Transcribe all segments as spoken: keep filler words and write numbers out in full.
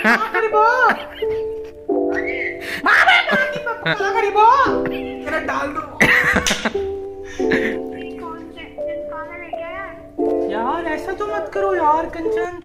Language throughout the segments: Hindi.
डाल दो यार, ऐसा तो मत करो यार कंचन।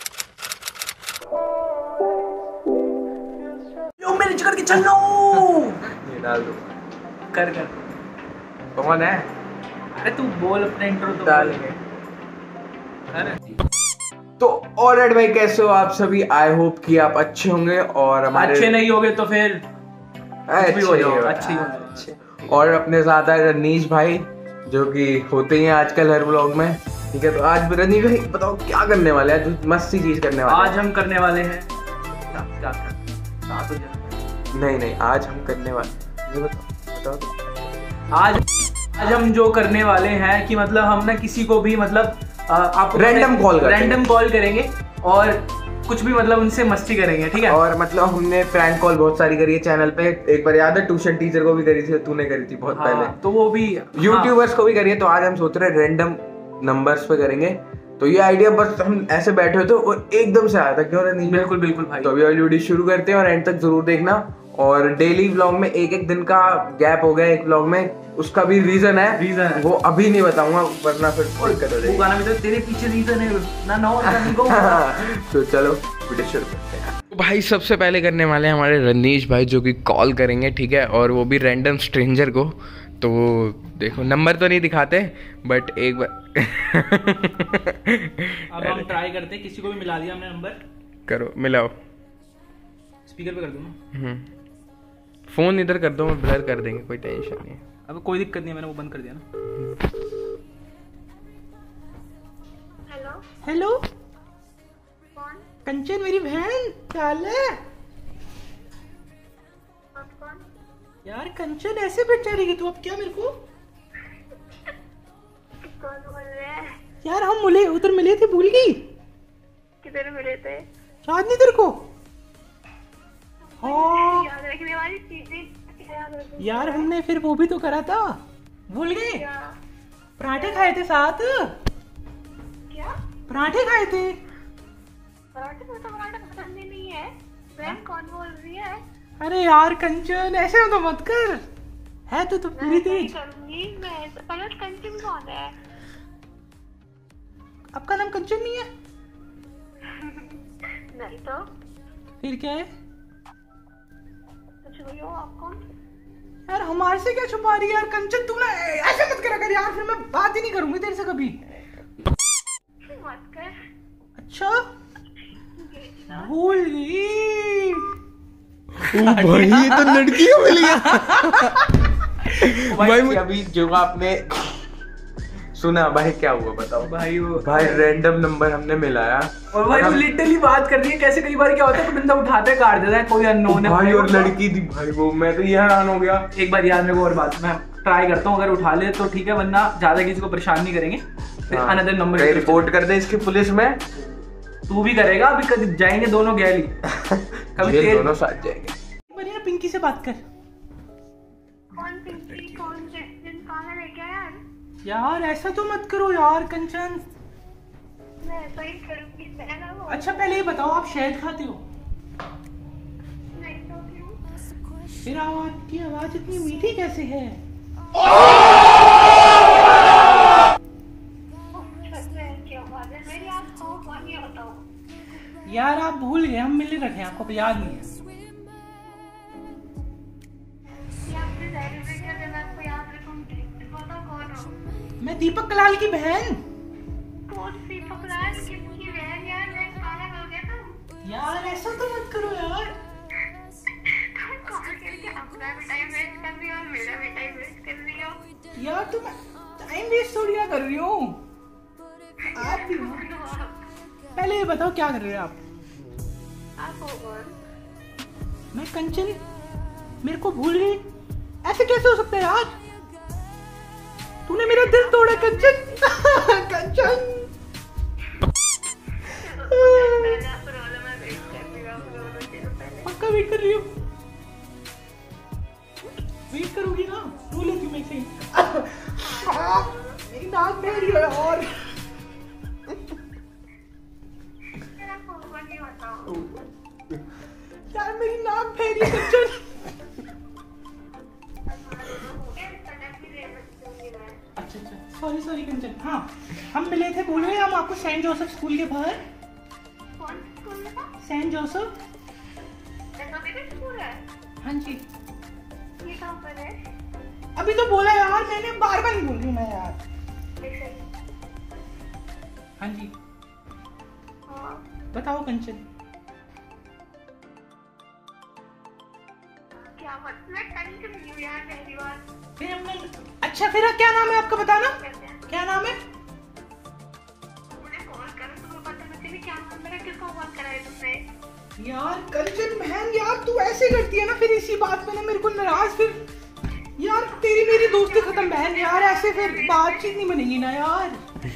यो मेरे जिगर की चल लो। ये डाल दो। कर कर। कौन है? अरे तू बोल अपने इंट्रो तो डालेंगे। अरे तो ऑलराइट भाई, कैसे हो आप सभी? आई होप कि आप अच्छे होंगे और हमारे अच्छे नहीं होगे तो फिर अच्छे हो जाओ, हो अच्छे हो अच्छे। और अपने साथ है रनीश भाई, जो कि होते ही हैं आजकल हर व्लॉग में। ठीक है, तो आज भी रनीश भाई बताओ क्या करने वाले हैं? जो मस्त सी चीज करने वाले आज हम करने वाले हैं क्या क्या नहीं नहीं आज हम करने वाले, ये बताओ बताओ तो। आज आज हम जो करने वाले हैं कि मतलब हम ना किसी को भी मतलब आपको रैंडम कॉल रैंडम कॉल करेंगे और कुछ भी मतलब उनसे मस्ती करेंगे। ठीक है, और मतलब हमने प्रैंक कॉल बहुत सारी करी है चैनल पे। एक बार याद है ट्यूशन टीचर को भी करी थी, तूने करी थी बहुत हाँ, पहले। तो वो भी यूट्यूबर्स हाँ। को भी करी है। तो आज हम सोच रहे हैं रैंडम नंबर्स पे करेंगे। तो ये आइडिया बस हम ऐसे बैठे हुए थे और एकदम से आया था, क्यों नहीं? बिल्कुल बिल्कुल भाई। तो अभी वाली वीडियो शुरू करते हैं और एंड तक जरूर देखना। और डेली व्लॉग में एक एक दिन का गैप हो गया एक व्लॉग में, उसका भी रीजन है। रीजन है वो अभी नहीं बताऊंगा वरना फिर दिक्कत हो जाएगी। वो गाना भी तो तेरे पीछे रीजन है ना, नो ना गो। तो चलो वीडियो शुरू करते हैं। तो भाई सबसे पहले करने वाले हैं हमारे रनीश भाई, जो कि कॉल करेंगे। ठीक है, और वो भी रैंडम स्ट्रेंजर को। तो देखो नंबर तो नहीं दिखाते बट एक बार अब हम ट्राई करते हैं। किसी को भी मिला दिया हमने नंबर। करो, मिलाओ। स्पीकर पे कर दूं ना? फोन इधर कर दो, मैं ब्लर कर देंगे, कोई टेंशन नहीं है। अब कोई दिक्कत नहीं है, मैंने वो बंद कर दिया ना। हेलो हेलो कौन? कंचन मेरी बहन, क्या हाल है? आप कौन? यार कंचन ऐसे बैठा रहेगी तू अब क्या मेरे को? कौन बोल रहे हैं? यार हम मिले, उधर मिले थे, भूल गई? किधर मिले थे? याद नहीं तेरे को? हाँ याद रखने वाली चीजें याद रखने। यार हमने फिर वो भी तो करा था, भूल गए? क्या? पराठे खाए थे साथ। क्या? पराठे खाए थे। पराठे में तो पराठा पसंद ही नहीं है। बहन कौन बोल रही है? अरे यार कंचन ऐसे तो मत कर, है तो, तो पूरी मैं तेज। करूंगी मैं। पलट कंचन कौन है? आपका नाम कंचन नहीं है? नहीं तो फिर क्या है? कुछ भी हो। आप कौन? यार हमारे से क्या छुपा रही है यार कंचन? तू ना ऐसे मत करा कर यार, फिर मैं बात ही नहीं करूंगी तेरे से कभी। मत कर। अच्छा भूल गई। भाई ये तो लड़की को मिल गया। भाई, भाई अभी जो आपने सुना भाई, क्या हुआ बताओ? भाई वो भाई रैंडम नंबर हमने मिलाया और भाई वो लिटरली बात कर रही है। कैसे कई बार क्या होता है कि बंदा उठाता है, काट देता है, कोई अननोन है भाई, और लड़की थी भाई वो। मैं तो ये हैरान हो गया। एक बार याद मेरे को और बात, मैं ट्राई करता हूँ, अगर उठा ले तो ठीक है, वरना ज्यादा किसी को परेशान नहीं करेंगे। फिर अनदर नंबर रिपोर्ट कर दे इसकी पुलिस में। तू भी करेगा अभी, कभी जाएंगे दोनों गैली, कभी तेरे दोनों साथ जाएंगे। बढ़िया पिंकी से बात कर। कौन पिंकी? कौन से दिन कहाँ है क्या यार? यार ऐसा तो मत करो यार कंचन। मैं ऐसा ही करूंगी। बहन है वो। अच्छा पहले ये बताओ, आप शहद खाते हो? नहीं तो क्यों? फिर आवाज की आवाज इतनी मीठी कैसे है? यार आप भूल गए, हम मिले रखे, आपको तो याद नहीं है। मैं दीपक कलाल की बहन। कौन दीपक कलाल? किसकी बहन यार? मैं पागल हो गया तुम। यार ऐसा तो मत करो यार। तुम कॉल करके अपना भी टाइम वेस्ट कर रही हो और मेरा भी टाइम वेस्ट कर रही हो। यार तुम टाइम वेस्ट थोड़ी ना कर रही हो आप भी। पहले ये बताओ क्या कर रहे हो आप? आप हो कौन? मैं कंचन, मेरे को भूल गई? ऐसे कैसे हो सकता है यार? तूने मेरा दिल तोड़ा कंचन। कंचन पक्का वेट कर रही हो? वेट करोगी ना? रो लेती हूँ मैं सही। मेरी नाक बह रही है और यार मेरी नाक फेरी है कंचन। अच्छा अच्छा सॉरी सॉरी कंचन। हाँ हम मिले थे, बोलो हम आपको सेंट जोसेफ स्कूल के बाहर। कौन स्कूल में था? Saint Joseph. ऐसा मेरे स्कूल है? हाँ जी। ये कहाँ पर है? अभी तो बोला यार मैंने, बार बार नहीं बोल रही हूँ मैं यार। एक सेकंड। हाँ जी हाँ बताओ कंचन। क्या बात, मैं कंचन हूँ यार पहली बार। फिर हमने, अच्छा फिर क्या नाम है आपका बताना, कैसे हैं? क्या नाम है? मुझे कॉल करो, तुम्हें पता नहीं चली क्या नाम मेरा, किसको कॉल करा है तुमने? यार कंचन बहन यार तू ऐसे करती है ना, फिर इसी बात पे ना मेरे को नाराज, फिर यार तेरी मेरी दोस्ती खत्म बहन यार, ऐसे फिर बातचीत नहीं बनेगी ना यार।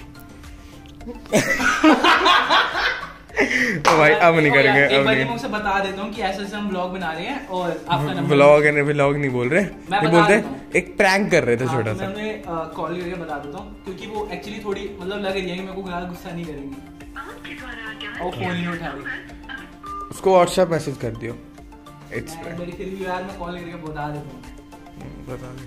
ओ भाई अब नहीं करेंगे, एक अब बार नहीं। मैं उसे बता देता हूँ कि ऐसे ऐसे हम ब्लॉग बना रहे हैं और आपका नंबर व्लॉग है, व्लॉग नहीं बोल रहे, मैं नहीं बता बोलते देता हूँ। एक प्रैंक कर रहे थे हाँ, छोटा तो सा। मैं उन्हें कॉल करके बता देता हूँ क्योंकि वो एक्चुअली थोड़ी मतलब लग रही है कि मेरे को गाल गुस्सा नहीं करेंगी आपके द्वारा क्या और फोन ही नहीं उठा रही। उसको व्हाट्सएप मैसेज कर दियो। इट्स मैं- मेरी फिर भी यार मैं कॉल करके बता देता हूँ। बता दे।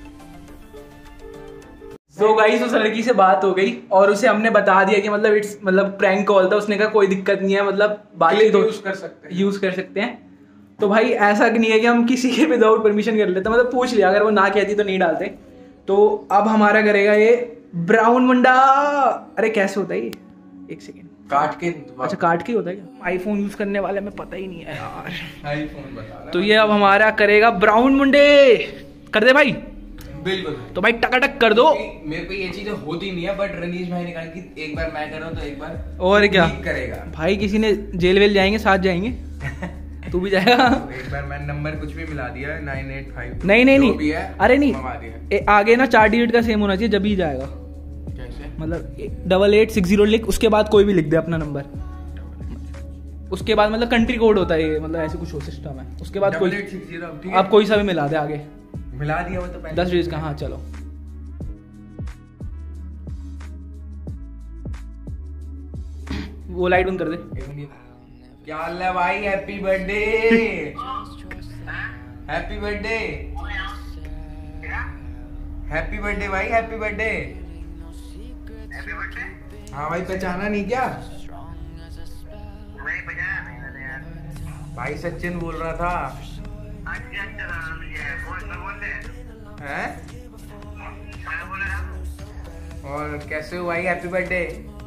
तो गाइस उस लड़की से बात हो गई और उसे हमने बता दिया कि मतलब इट्स मतलब प्रैंक कॉल था। उसने कहा कोई दिक्कत नहीं है, मतलब बातचीत यूज कर सकते हैं यूज कर सकते हैं। तो भाई ऐसा नहीं है कि हम किसी के विदाउट परमिशन कर लेते, मतलब पूछ लिया, अगर वो ना कहती तो नहीं डालते। तो अब हमारा करेगा ये ब्राउन मुंडा। अरे कैसे होता है ये, एक सेकेंड काट के, अच्छा काट के होता है क्या? आईफोन यूज करने वाले में पता ही नहीं है यार। आईफोन बता। तो ये अब हमारा करेगा ब्राउन मुंडे। कर दे भाई, बिल्कुल। तो भाई टकाटक कर दो। मेरे को ये चीजें होती नहीं है, बट रनीश भाई ने कहा कि एक बार मैं करूं तो एक बार और क्या ठीक करेगा भाई, किसी ने जेल वेल जाएंगे, साथ जाएंगे। तू भी जाएगा? तो एक बार मैंने नंबर कुछ भी मिला दिया, नाइन एट फाइव। नहीं नहीं जो भी नहीं, है, अरे नहीं मंगा दिया। ए, आगे ना चार डिजिट का सेम होना चाहिए जब ही जाएगा। कैसे? मतलब डबल एट सिक्स जीरो लिख, उसके बाद कोई भी लिख दे अपना नंबर। उसके बाद मतलब कंट्री कोड होता है ये, मतलब ऐसे कुछ हो सिस्टम है। उसके बाद कोई डबल एट सिक्स जीरो, ठीक है? आप कोई सा भी मिला दे आगे, मिला दिया वो तो पहले। दस डिजिट का। हाँ चलो वो लाइट बंद कर दे। क्या हाल है भाई? Happy birthday, happy birthday, happy birthday भाई, हैप्पी बर्थडे। हाँ भाई पहचाना नहीं क्या? भाई सचिन बोल रहा था। हैं? और कैसे हो भाई? Happy birthday.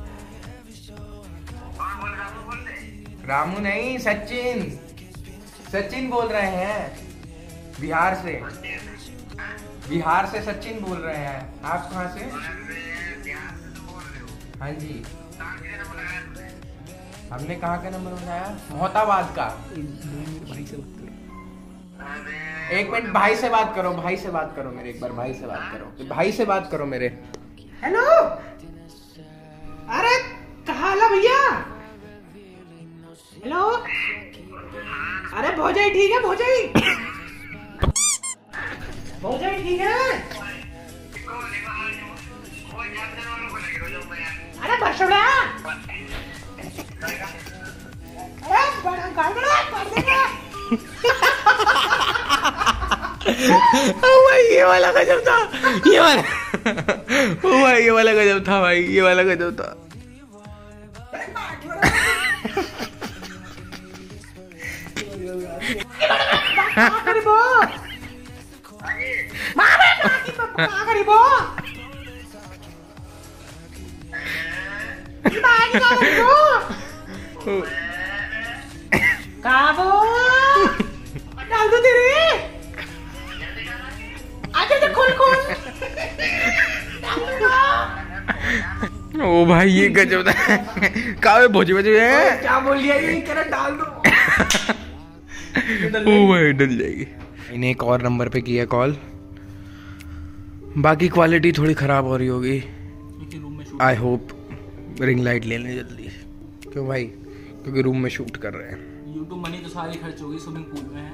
रामू नहीं, सचिन, सचिन बोल रहे हैं बिहार से, बिहार से सचिन बोल रहे हैं। आप कहाँ से? हाँ जी। हमने कहाँ का नंबर बताया? मोहताबाद का। एक मिनट, भाई से बात करो, भाई से बात करो मेरे, एक बार भाई से बात करो, भाई से बात करो मेरे। हेलो, अरे कहाँ हाल है भैया? हेलो, अरे भौजाई ठीक है? भौजाई भौजाई ठीक है? अरे बसड़ा, अरे बड़ा गाड़बड़ा कर देगा। भाई ये वाला गजब था, ये वाला ओ भाई ये वाला गजब था भाई, ये वाला गजब था। डाल दो तेरे, आजा खोल खोल। ओ भाई ये गजब था। कहाँ भोजी भोजी है? क्या बोल दिया ये? कह रहा डाल दो। ओ भाई डल जाएगी। मैंने एक और नंबर पे किया कॉल, बाकी क्वालिटी थोड़ी खराब हो रही होगी। आई होप रिंग लाइट ले लें जल्दी। क्यों भाई? क्योंकि रूम में शूट कर रहे हैं। यूट्यूब मनी तो सारी खर्च होगी, स्विमिंग पूल में है।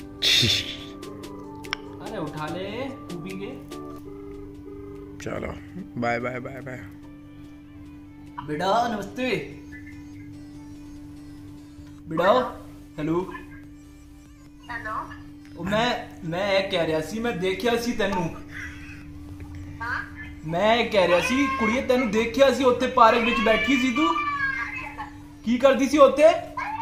अरे उठा ले, कूदेंगे। चलो बाय बाय बाय बाय। बेटा नमस्ते। बेटा हेलो हेलो मैं मैं ਇਹ ਕਹਿ ਰਿਹਾ ਸੀ ਮੈਂ ਦੇਖਿਆ ਸੀ ਤੈਨੂੰ हाँ ਮੈਂ ਇਹ ਕਹਿ ਰਿਹਾ ਸੀ ਕੁੜੀਏ ਤੈਨੂੰ ਦੇਖਿਆ ਸੀ ਉੱਥੇ ਪਾਰਕ ਵਿੱਚ ਬੈਠੀ ਸੀ ਤੂੰ ਕੀ ਕਰਦੀ ਸੀ ਉੱਥੇ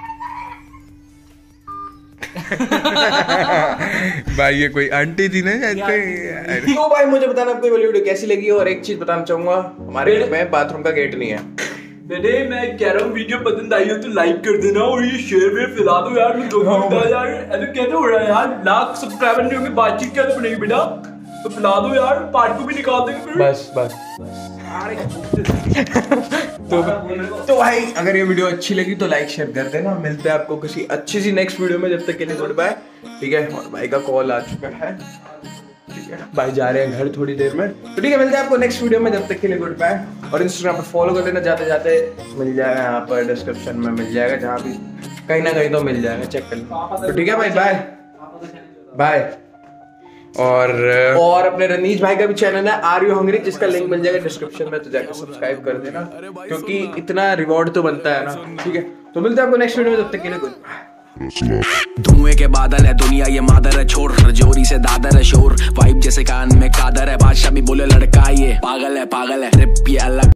भाई ये कोई आंटी थी ना शायद कोई। तो भाई मुझे बताना आपको ये वाली वीडियो कैसी लगी और एक चीज बताना चाहूंगा हमारे घर में बाथरूम का गेट नहीं है। बेटे मैं कह रहा हूँ वीडियो पसंद आई हो तो लाइक कर देना और ये शेयर में फैला दो यार तो यार ऐसे कैसे हो रहा है यार लाख सब्सक्राइबर नहीं होंगे बातचीत कैसे बनेगी बेटा तो फैला दो यार पार्ट को भी निकाल देंगे फिर बस बस तो तो भाई अगर ये वीडियो अच्छी लगी तो लाइक शेयर कर देना। मिलते हैं आपको किसी अच्छी सी नेक्स्ट वीडियो में, जब तक के लिए गुड बाय। ठीक है और भाई का कॉल आ चुका है, ठीक है भाई जा रहे हैं घर थोड़ी देर में, तो ठीक है मिलते हैं आपको नेक्स्ट वीडियो में, जब तक के लिए गुड बाय। और इंस्टाग्राम पर फॉलो कर लेना, जाते जाते मिल जाएगा यहाँ पर डिस्क्रिप्शन में मिल जाएगा, जहाँ भी कहीं ना कहीं तो मिल जाएगा, चेक कर लेना। तो ठीक है भाई बाय बाय। और और अपने रनीश भाई का भी चैनल है आर यू हंग्री, जिसका लिंक मिल जाएगा डिस्क्रिप्शन में, तो जाकर सब्सक्राइब कर देना क्योंकि इतना रिवॉर्ड तो बनता है ना। ठीक है तो मिलते हैं आपको नेक्स्ट वीडियो में, तब तक के लिए गुड बाय। धुएं के बादल है दुनिया ये मादर है छोर, रजौरी से दादर है शोर, वाइब जैसे कान में कादर है, बादशाह भी बोले लड़का ये पागल है पागल है, ट्रिप ये अलग